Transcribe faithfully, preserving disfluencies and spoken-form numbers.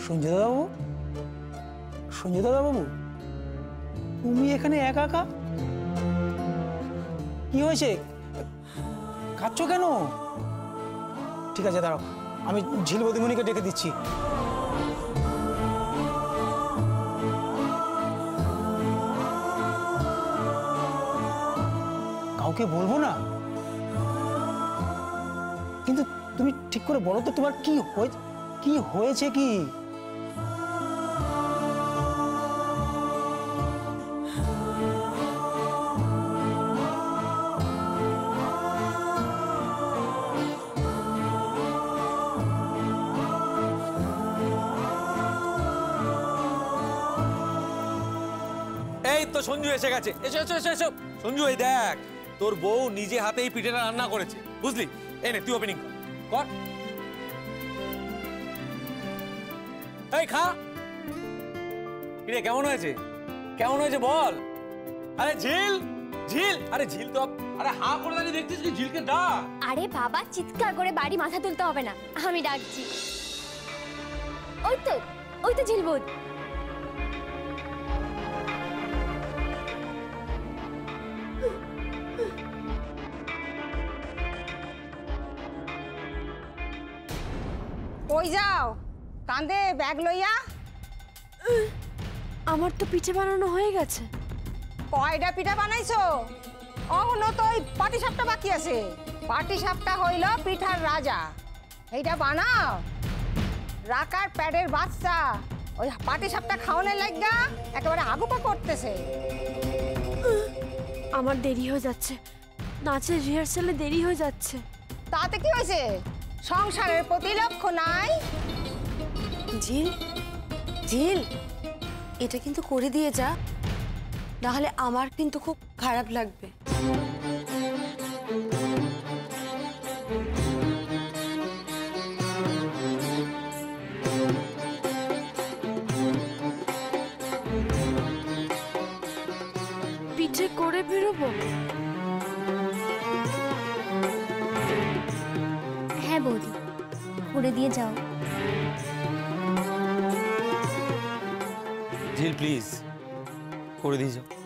সঞ্জয় বাবু, সঞ্জয় বাবু, তুমি এখানে একা একা? কি হয়েছে, কাঁদছো কেন? ঠিক আছে দাঁড়াও, আমি ঝিল বদিমণিকে ডেকে দিচ্ছি। কাউকে বলবো না, কিন্তু তুমি ঠিক করে বলো তো তোমার কি হয়েছে, কি হয়েছে কি? এই তো সঞ্জু এসে গেছে। এসো এসো এসো এসো। সঞ্জু এই দেখ, তোর বউ নিজে হাতে এই পিঠেটা রান্না করেছে, বুঝলি? এই নে তুই ওপেনিং কর। কর। এই খা। কিরে কেমন হয়েছে? কেমন হয়েছে বল? আরে ঝিল, ঝিল, আরে ঝিল তো, আরে হা করে দাঁড়িয়ে দেখছিস কি? ঝিলকে ডাক। আরে বাবা, চিৎকার করে বাড়ি মাথা তুলতে হবে না, আমি ডাকছি। ওই তো, ওই তো ঝিলবুদ। কই যাও? কান্দে ব্যাগ লইয়া। আমার তো পিঠে বানানো হয়ে গেছে। কয়টা পিঠা বানাইছো? অহনো তো ওই পাটি সাপটা বাকি আছে। পাটি সাপটা হইল পিঠার রাজা, এইটা বানাও। রাকার প্যাডের বাচ্চা ওই পাটি সাপটা খাওয়ানোর লাগা একেবারে আগুপা করতেছে। আমার দেরি হয়ে যাচ্ছে, নাচের রিহার্সালে দেরি হয়ে যাচ্ছে। তাতে কি হয়েছে? সংসারের প্রতি লক্ষ্য নাই? ঝিল, ঝিল, এটা কিন্তু করে দিয়ে যা, নাহলে আমার কিন্তু খুব খারাপ লাগবে। পিঠে করে বেরোবো? হ্যাঁ বৌদি, করে দিয়ে যাও। ঝিল প্লিজ করে দিয়ে যাও।